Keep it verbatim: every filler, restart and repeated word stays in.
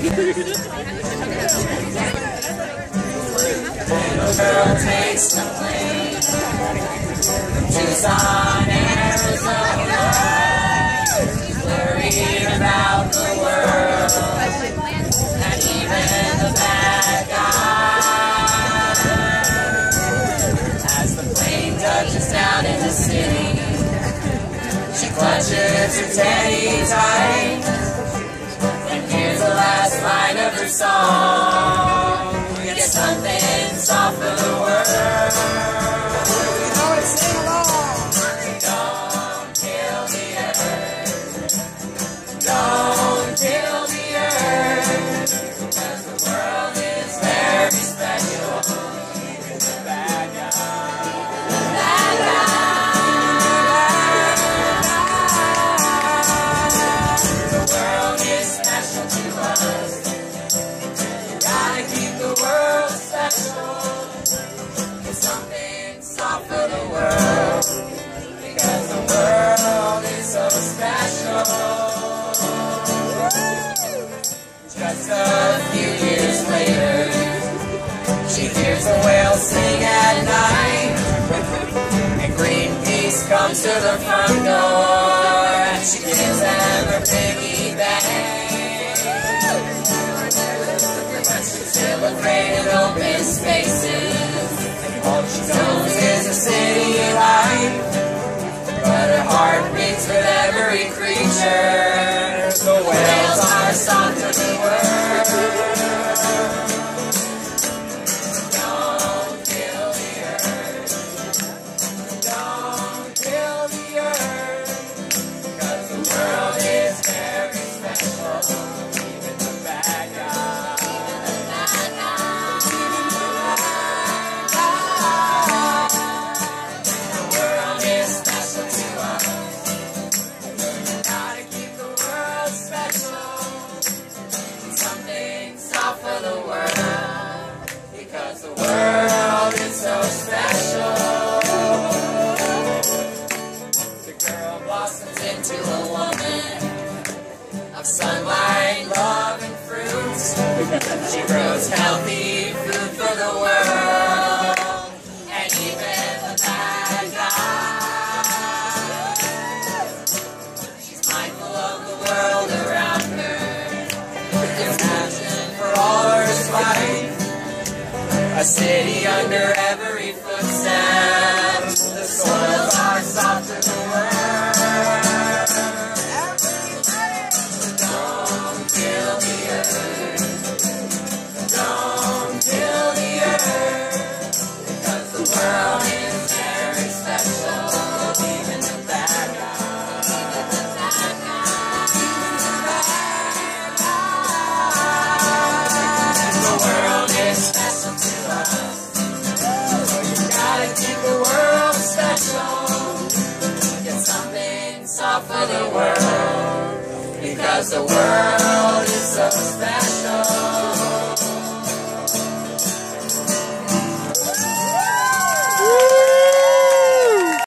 Little girl takes the plane from Tucson, Arizona. She's worried about the world and even the bad guys. As the plane touches down in the city, she clutches her teddy tight and hears the last line of her song. Get something soft for the world. You know it, sing along. Don't kill the earth. Don't kill the earth. Because the world is very special. Even the bad guys. The bad guys. The world is special to us. You gotta keep the world special. It's something soft for the world. Because the world is so special. Just a few years later, she hears a whale sing at night, and Greenpeace comes to the front door, and she gives them her piggy bank. But she's still afraid of open spaces. All she knows is a city life, but her heart beats with every creature. The whales are soft to the world. Don't kill the earth. Don't kill the earth. Because the world is very special. Even the bad guys. The world is special to us. You gotta keep the world special. Something soft for the world. Because the world is so special. The girl blossoms into a woman of sunlight, love, and fruits. She grows healthy food for the world, and even the bad guys. She's mindful of the world around her, with passion for all her life. A city under every footstep. The soils are soft to the world. Don't kill the earth. Don't kill the earth. Because the world is very special. Even the bad guys. Even the bad guys. Even the bad guys. The world is special to us. So you gotta keep the world special. Get something soft for the world. Because the world is so special.